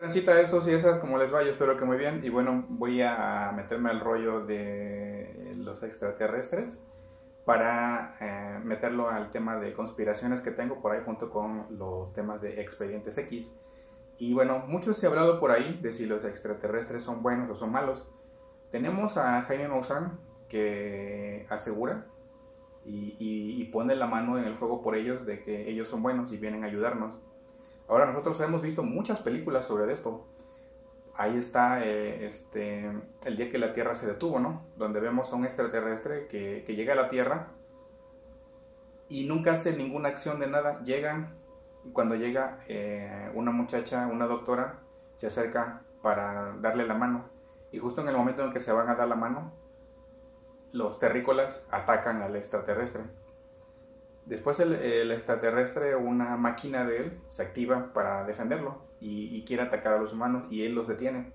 Transita esos y esas, como les va, yo espero que muy bien. Y bueno, voy a meterme al rollo de los extraterrestres para meterlo al tema de conspiraciones que tengo por ahí junto con los temas de Expedientes X. Y bueno, mucho se ha hablado por ahí de si los extraterrestres son buenos o son malos. Tenemos a Jaime Maussan que asegura y pone la mano en el fuego por ellos de que ellos son buenos y vienen a ayudarnos. Ahora nosotros hemos visto muchas películas sobre esto. Ahí está el día que la Tierra se detuvo, ¿no? Donde vemos a un extraterrestre que llega a la Tierra y nunca hace ninguna acción de nada. Llegan, y cuando llega una muchacha, una doctora, se acerca para darle la mano. Y justo en el momento en que se van a dar la mano, los terrícolas atacan al extraterrestre. Después el extraterrestre, una máquina de él, se activa para defenderlo y quiere atacar a los humanos y él los detiene.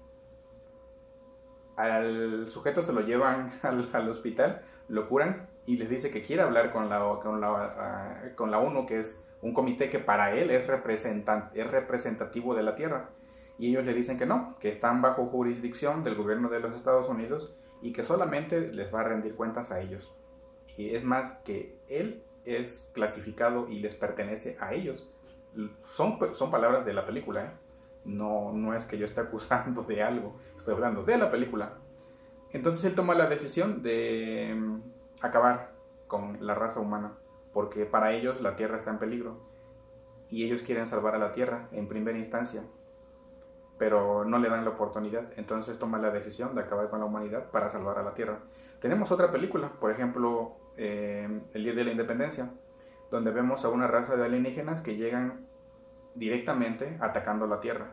Al sujeto se lo llevan al hospital, lo curan y les dice que quiere hablar con la ONU, que es un comité que para él es representativo de la Tierra. Y ellos le dicen que no, que están bajo jurisdicción del gobierno de los Estados Unidos y que solamente les va a rendir cuentas a ellos. Y es más, que él es clasificado y les pertenece a ellos. Son palabras de la película, ¿eh? No es que yo esté acusando de algo, estoy hablando de la película. Entonces él toma la decisión de acabar con la raza humana, porque para ellos la Tierra está en peligro y ellos quieren salvar a la Tierra en primera instancia, pero no le dan la oportunidad. Entonces toma la decisión de acabar con la humanidad para salvar a la Tierra. Tenemos otra película, por ejemplo, El Día de la Independencia, donde vemos a una raza de alienígenas que llegan directamente atacando la Tierra.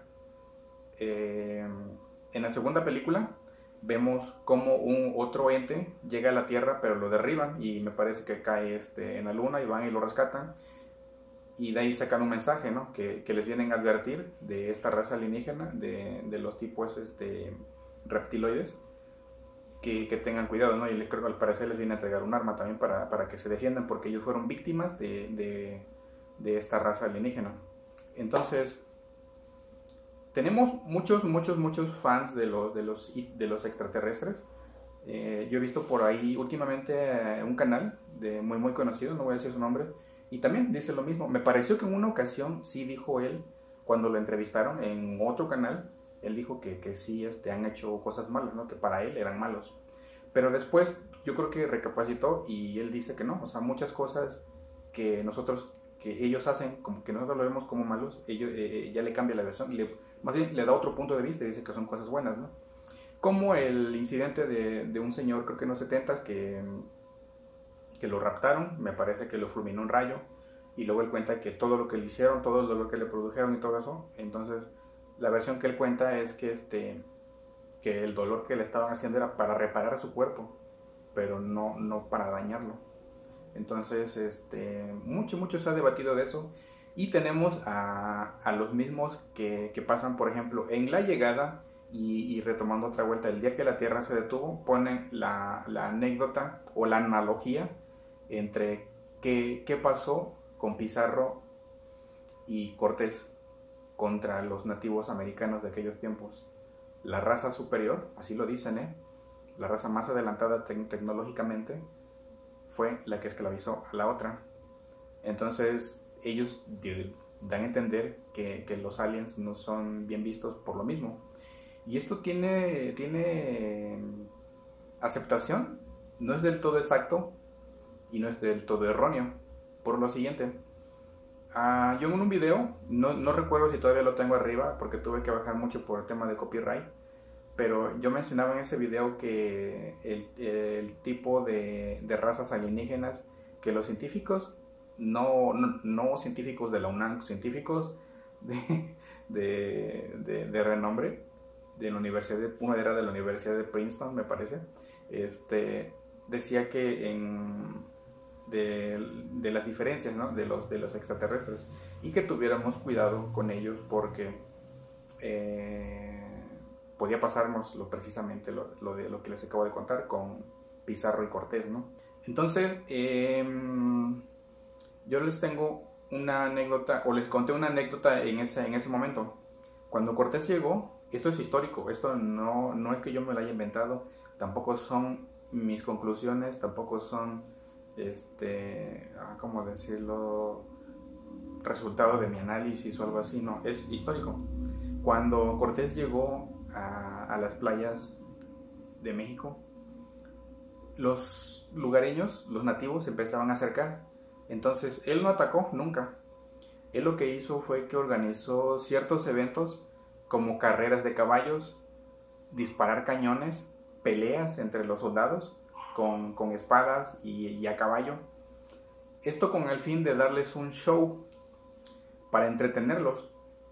En la segunda película vemos cómo un otro ente llega a la Tierra, pero lo derriban y me parece que cae en la Luna y van y lo rescatan. Y de ahí sacan un mensaje, ¿no? que les vienen a advertir de esta raza alienígena, de los tipos reptiloides, que tengan cuidado, ¿no? Y creo que al parecer les viene a entregar un arma también para que se defiendan, porque ellos fueron víctimas de esta raza alienígena. Entonces, tenemos muchos fans de los extraterrestres. Yo he visto por ahí últimamente un canal muy conocido, no voy a decir su nombre, y también dice lo mismo. Me pareció que en una ocasión sí dijo él, cuando lo entrevistaron en otro canal, él dijo que sí han hecho cosas malas, ¿no? Que para él eran malos. Pero después yo creo que recapacitó y él dice que no. O sea, muchas cosas que ellos hacen, como que nosotros lo vemos como malos, ellos, ya le cambia la versión, más bien le da otro punto de vista y dice que son cosas buenas, ¿no? Como el incidente de un señor, creo que en los 70s, que lo raptaron, me parece que lo fulminó un rayo, y luego él cuenta que todo lo que le hicieron, todo lo que le produjeron y todo eso. Entonces la versión que él cuenta es que el dolor que le estaban haciendo era para reparar su cuerpo, pero no para dañarlo. Entonces mucho se ha debatido de eso. Y tenemos a los mismos que pasan, por ejemplo, en La Llegada, y retomando otra vuelta, el día que la Tierra se detuvo, ponen la anécdota o la analogía entre qué pasó con Pizarro y Cortés contra los nativos americanos de aquellos tiempos. La raza superior, así lo dicen, la raza más adelantada tecnológicamente, fue la que esclavizó a la otra. Entonces ellos dan a entender que los aliens no son bien vistos por lo mismo. Y esto tiene aceptación, no es del todo exacto y no es del todo erróneo, por lo siguiente. Yo en un video, no recuerdo si todavía lo tengo arriba porque tuve que bajar mucho por el tema de copyright, pero yo mencionaba en ese video que el tipo de razas alienígenas, que los científicos, no científicos de la UNAM, científicos de renombre, de la universidad uno era de la Universidad de Princeton, me parece, decía que de las diferencias, ¿no? de los extraterrestres, y que tuviéramos cuidado con ellos porque podía pasarnos precisamente lo que les acabo de contar con Pizarro y Cortés, ¿no? Entonces yo les tengo una anécdota, o les conté una anécdota en ese momento, Cuando Cortés llegó, esto es histórico, esto no es que yo me lo haya inventado, tampoco son mis conclusiones, tampoco son, ¿cómo decirlo?, resultado de mi análisis o algo así, no, es histórico. Cuando Cortés llegó a las playas de México, los lugareños, los nativos, se empezaban a acercar. Entonces, él no atacó nunca. Él lo que hizo fue que organizó ciertos eventos como carreras de caballos, disparar cañones, peleas entre los soldados con espadas y a caballo. Esto con el fin de darles un show para entretenerlos.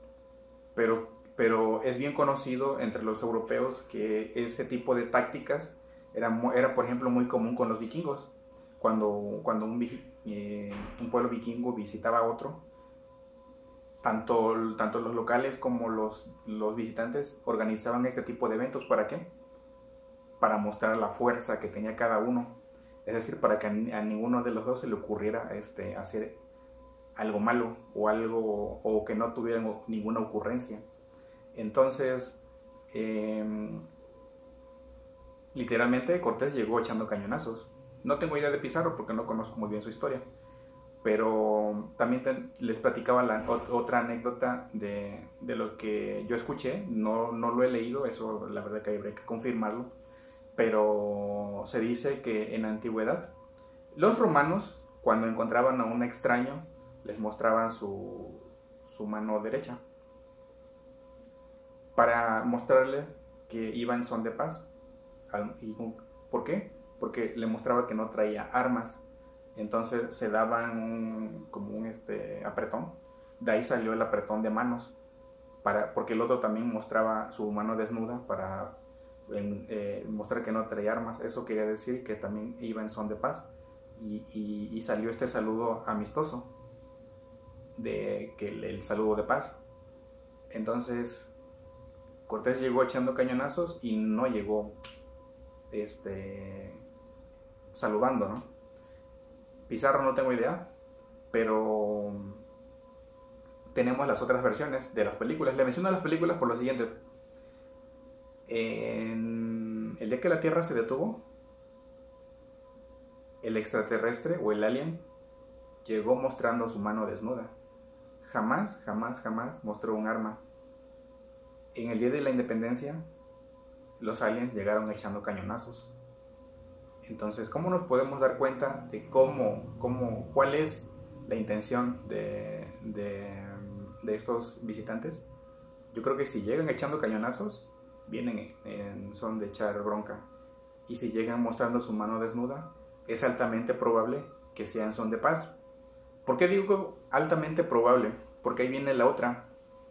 Pero es bien conocido entre los europeos que ese tipo de tácticas era por ejemplo, muy común con los vikingos. Cuando un pueblo vikingo visitaba a otro, tanto los locales como los visitantes organizaban este tipo de eventos. ¿Para qué? Para mostrar la fuerza que tenía cada uno. Es decir, para que a ninguno de los dos se le ocurriera hacer algo malo o que no tuvieran ninguna ocurrencia. Entonces, literalmente Cortés llegó echando cañonazos. No tengo idea de Pizarro porque no conozco muy bien su historia, pero también les platicaba otra anécdota de lo que yo escuché. No lo he leído, eso la verdad que habría que confirmarlo, pero se dice que en la antigüedad los romanos, cuando encontraban a un extraño, les mostraban su mano derecha para mostrarles que iba en son de paz. ¿Por qué? Porque le mostraba que no traía armas. Entonces se daban como un apretón. De ahí salió el apretón de manos, porque el otro también mostraba su mano desnuda para mostrar que no traía armas. Eso quería decir que también iba en son de paz. Y salió este saludo amistoso, el saludo de paz. Entonces Cortés llegó echando cañonazos y no llegó saludando, ¿no? Pizarro no tengo idea, pero tenemos las otras versiones de las películas. Le menciono las películas por lo siguiente. En el día que la Tierra se detuvo, el extraterrestre o el alien llegó mostrando su mano desnuda. Jamás mostró un arma. En el día de la independencia, los aliens llegaron echando cañonazos. Entonces, ¿cómo nos podemos dar cuenta de cuál es la intención de estos visitantes? Yo creo que si llegan echando cañonazos, vienen en son de echar bronca. Y si llegan mostrando su mano desnuda, es altamente probable que sea en son de paz. ¿Por qué digo altamente probable? Porque ahí viene la otra.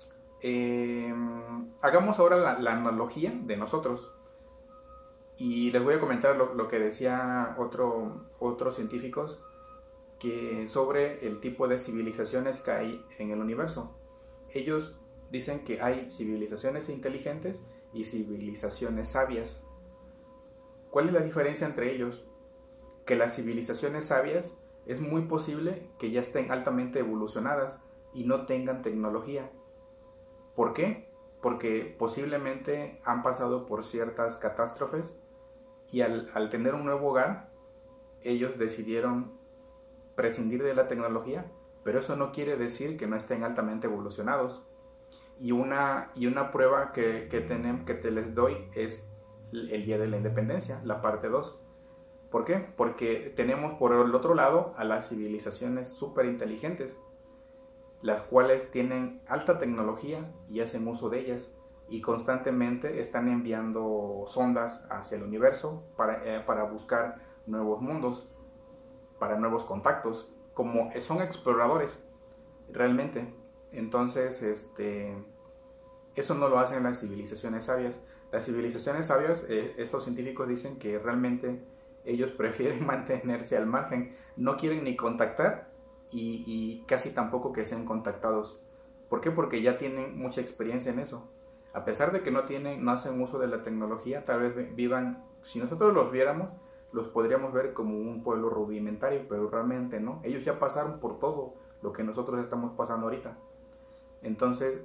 Hagamos ahora la analogía de nosotros. Y les voy a comentar lo que decía otros científicos sobre el tipo de civilizaciones que hay en el universo. Ellos dicen que hay civilizaciones inteligentes y civilizaciones sabias. ¿Cuál es la diferencia entre ellos? Que las civilizaciones sabias es muy posible que ya estén altamente evolucionadas y no tengan tecnología. ¿Por qué? Porque posiblemente han pasado por ciertas catástrofes y al tener un nuevo hogar, ellos decidieron prescindir de la tecnología, pero eso no quiere decir que no estén altamente evolucionados. Y una prueba que te les doy es el Día de la Independencia, la parte 2. ¿Por qué? Porque tenemos por el otro lado a las civilizaciones súper inteligentes, las cuales tienen alta tecnología y hacen uso de ellas, y constantemente están enviando sondas hacia el universo para buscar nuevos mundos, para nuevos contactos, como son exploradores realmente. Entonces, eso no lo hacen las civilizaciones sabias. Las civilizaciones sabias, estos científicos dicen que realmente ellos prefieren mantenerse al margen, no quieren ni contactar y casi tampoco que sean contactados. ¿Por qué? Porque ya tienen mucha experiencia en eso. A pesar de que no hacen uso de la tecnología, tal vez vivan, si nosotros los viéramos, los podríamos ver como un pueblo rudimentario, pero realmente no. Ellos ya pasaron por todo lo que nosotros estamos pasando ahorita. Entonces,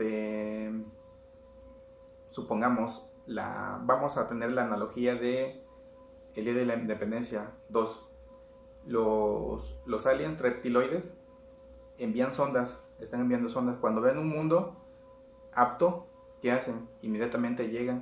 supongamos, vamos a tener la analogía de el Día de la Independencia 2. Los aliens reptiloides envían sondas, están enviando sondas. Cuando ven un mundo apto, ¿qué hacen? Inmediatamente llegan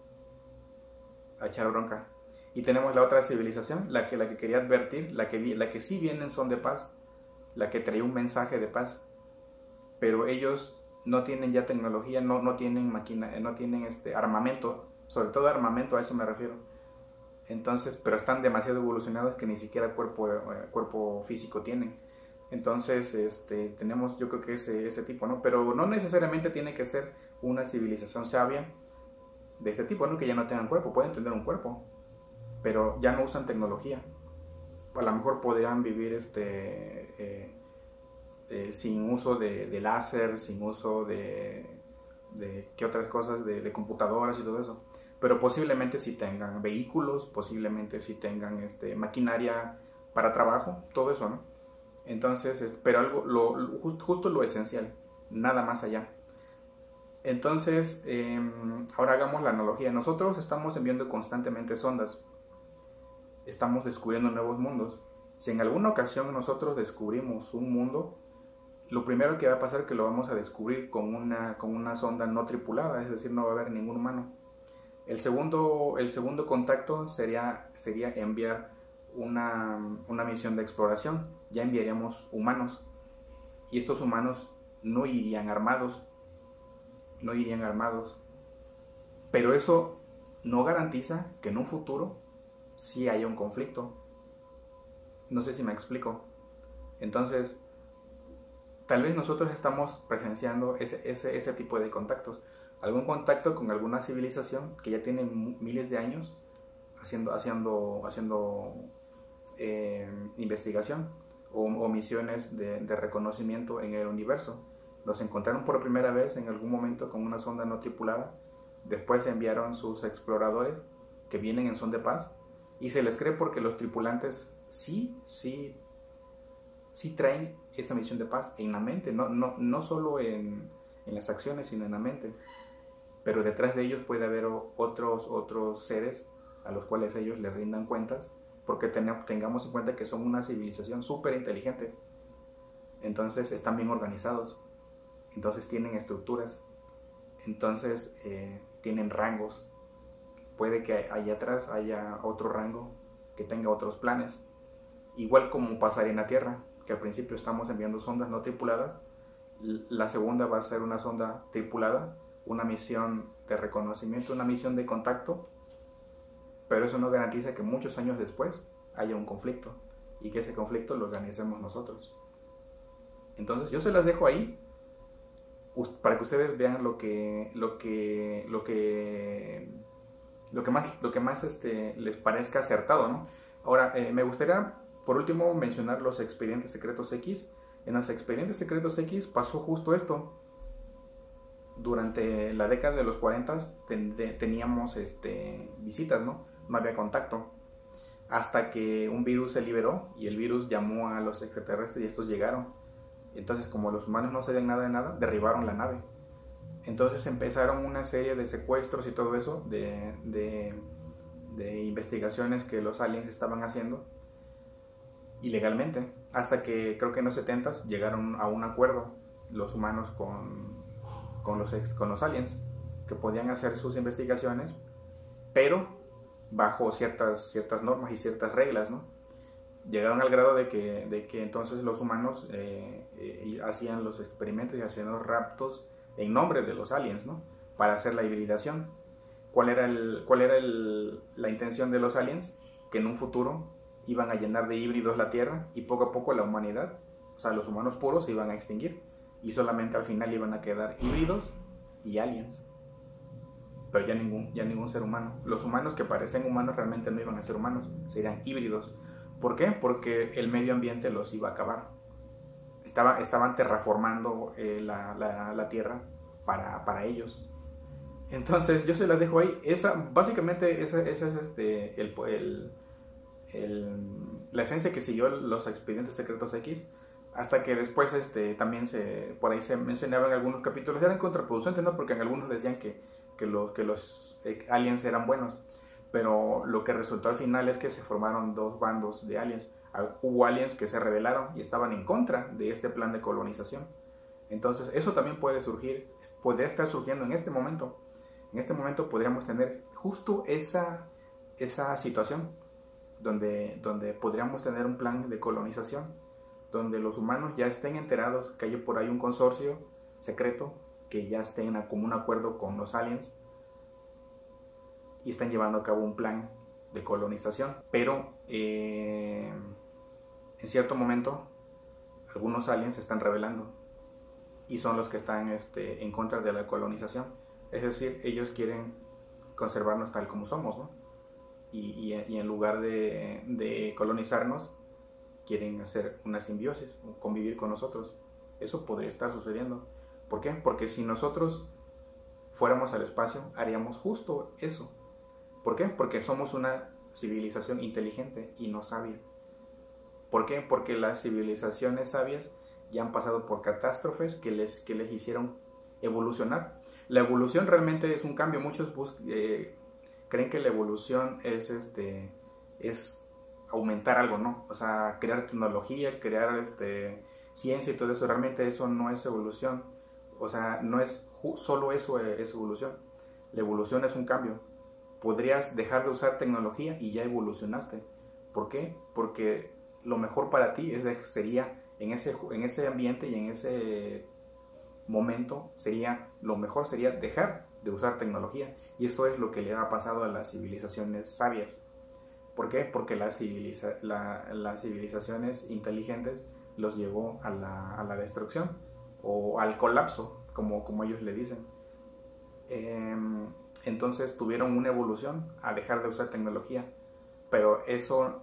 a echar bronca. Y tenemos la otra civilización, la que quería advertir, la que sí viene en son de paz, la que traía un mensaje de paz. Pero ellos no tienen ya tecnología, no tienen máquina, no tienen armamento, sobre todo armamento, a eso me refiero. Entonces, pero están demasiado evolucionados que ni siquiera cuerpo físico tienen. Entonces, tenemos, yo creo que ese tipo, ¿no? Pero no necesariamente tiene que ser una civilización sabia de este tipo, ¿no? Que ya no tengan cuerpo, pueden tener un cuerpo, pero ya no usan tecnología. A lo mejor podrían vivir sin uso de láser, sin uso de ¿qué otras cosas? De computadoras y todo eso. Pero posiblemente sí tengan vehículos, posiblemente sí tengan maquinaria para trabajo, todo eso, ¿no? Entonces, pero algo, justo lo esencial, nada más allá. Entonces, ahora hagamos la analogía. Nosotros estamos enviando constantemente sondas, estamos descubriendo nuevos mundos. Si en alguna ocasión nosotros descubrimos un mundo, lo primero que va a pasar es que lo vamos a descubrir con una sonda no tripulada, es decir, no va a haber ningún humano. El segundo contacto sería enviar una misión de exploración. Ya enviaríamos humanos, y estos humanos no irían armados, pero eso no garantiza que en un futuro sí haya un conflicto. No sé si me explico. Entonces, tal vez nosotros estamos presenciando ese tipo de contactos. Algún contacto con alguna civilización que ya tiene miles de años haciendo investigación o misiones de reconocimiento en el universo. Los encontraron por primera vez en algún momento con una sonda no tripulada. Después enviaron sus exploradores que vienen en son de paz, y se les cree porque los tripulantes sí traen esa misión de paz en la mente, no solo en las acciones, sino en la mente. Pero detrás de ellos puede haber otros seres a los cuales ellos les rindan cuentas, porque tengamos en cuenta que son una civilización súper inteligente. Entonces están bien organizados, entonces tienen estructuras, entonces tienen rangos. Puede que allá atrás haya otro rango que tenga otros planes, igual como pasaría en la Tierra, que al principio estamos enviando sondas no tripuladas. La segunda va a ser una sonda tripulada, una misión de reconocimiento, una misión de contacto, pero eso no garantiza que muchos años después haya un conflicto y que ese conflicto lo organicemos nosotros. Entonces yo se las dejo ahí para que ustedes vean lo que más les parezca acertado, ¿no? Ahora, me gustaría por último mencionar los expedientes secretos X. En los expedientes secretos X pasó justo esto. Durante la década de los 40 teníamos visitas, ¿no? No había contacto. Hasta que un virus se liberó y el virus llamó a los extraterrestres y estos llegaron. Entonces, como los humanos no sabían nada de nada, derribaron la nave. Entonces empezaron una serie de secuestros y todo eso, de investigaciones que los aliens estaban haciendo ilegalmente, hasta que creo que en los 70s llegaron a un acuerdo los humanos con los aliens, que podían hacer sus investigaciones, pero bajo ciertas normas y ciertas reglas, ¿no? Llegaron al grado de que entonces los humanos hacían los experimentos y hacían los raptos en nombre de los aliens, ¿no? Para hacer la hibridación. ¿Cuál era la intención de los aliens? Que en un futuro iban a llenar de híbridos la Tierra y poco a poco la humanidad, o sea, los humanos puros se iban a extinguir y solamente al final iban a quedar híbridos y aliens, pero ya ningún ser humano. Los humanos que parecen humanos realmente no iban a ser humanos, serían híbridos. ¿Por qué? Porque el medio ambiente los iba a acabar. Estaban terraformando la Tierra para ellos. Entonces yo se las dejo ahí. Básicamente esa es la esencia que siguió los expedientes secretos X. Hasta que después también por ahí se mencionaban algunos capítulos, eran contraproducentes, ¿no? Porque en algunos decían que los aliens eran buenos, pero lo que resultó al final es que se formaron dos bandos de aliens. Hubo aliens que se rebelaron y estaban en contra de este plan de colonización. Entonces eso también puede surgir, podría estar surgiendo en este momento. En este momento podríamos tener justo esa situación donde podríamos tener un plan de colonización, donde los humanos ya estén enterados que hay por ahí un consorcio secreto, que ya estén a común acuerdo con los aliens y están llevando a cabo un plan de colonización. Pero en cierto momento algunos aliens se están rebelando y son los que están en contra de la colonización. Es decir, ellos quieren conservarnos tal como somos, ¿no? Y en lugar de colonizarnos, quieren hacer una simbiosis, convivir con nosotros. Eso podría estar sucediendo. ¿Por qué? Porque si nosotros fuéramos al espacio, haríamos justo eso. ¿Por qué? Porque somos una civilización inteligente y no sabia. ¿Por qué? Porque las civilizaciones sabias ya han pasado por catástrofes que les hicieron evolucionar. La evolución realmente es un cambio. Muchos creen que la evolución es aumentar algo, ¿no? O sea, crear tecnología, crear ciencia y todo eso. Realmente eso no es evolución. O sea, no es solo eso es evolución. La evolución es un cambio. Podrías dejar de usar tecnología y ya evolucionaste. ¿Por qué? Porque lo mejor para ti sería en ese ambiente y en ese momento lo mejor sería dejar de usar tecnología. Y esto es lo que le ha pasado a las civilizaciones sabias. ¿Por qué? Porque las civilizaciones inteligentes los llevó a la destrucción o al colapso, como ellos le dicen. Entonces tuvieron una evolución a dejar de usar tecnología. Pero eso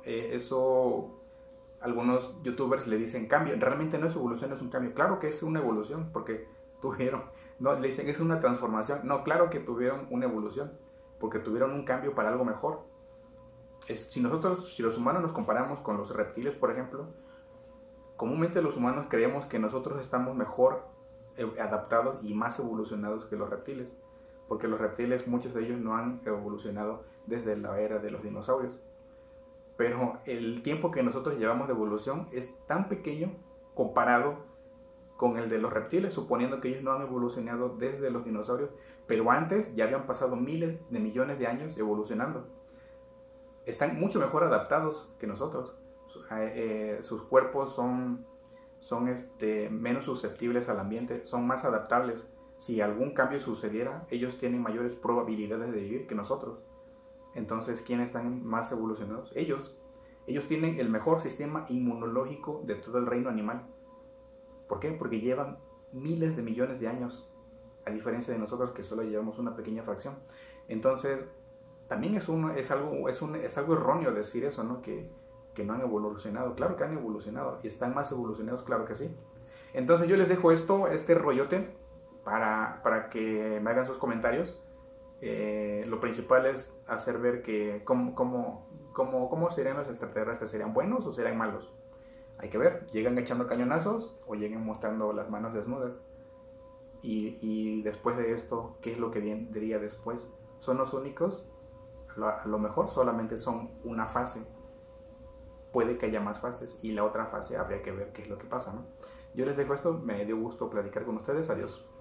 algunos youtubers le dicen cambio. Realmente no es evolución, es un cambio. Claro que es una evolución porque no, le dicen es una transformación. No, claro que tuvieron una evolución porque tuvieron un cambio para algo mejor. Si los humanos nos comparamos con los reptiles, por ejemplo, comúnmente los humanos creemos que nosotros estamos mejor adaptados y más evolucionados que los reptiles, porque los reptiles, muchos de ellos no han evolucionado desde la era de los dinosaurios. Pero el tiempo que nosotros llevamos de evolución es tan pequeño comparado con el de los reptiles, suponiendo que ellos no han evolucionado desde los dinosaurios, pero antes ya habían pasado miles de millones de años evolucionando. Están mucho mejor adaptados que nosotros. Sus cuerpos son menos susceptibles al ambiente, son más adaptables. Si algún cambio sucediera, ellos tienen mayores probabilidades de vivir que nosotros. Entonces, ¿quiénes están más evolucionados? Ellos tienen el mejor sistema inmunológico de todo el reino animal. ¿Por qué? Porque llevan miles de millones de años, a diferencia de nosotros que solo llevamos una pequeña fracción. Entonces, también es algo erróneo decir eso, ¿no? Que no han evolucionado. Claro que han evolucionado y están más evolucionados, claro que sí. Entonces yo les dejo este rollote para que me hagan sus comentarios. Lo principal es hacer ver que cómo serían los extraterrestres. ¿Serían buenos o serían malos? Hay que ver, llegan echando cañonazos o llegan mostrando las manos desnudas. Y después de esto, ¿qué es lo que vendría después? ¿Son los únicos? A lo mejor solamente son una fase. Puede que haya más fases y la otra fase habría que ver qué es lo que pasa, ¿no? Yo les dejo esto, me dio gusto platicar con ustedes, adiós.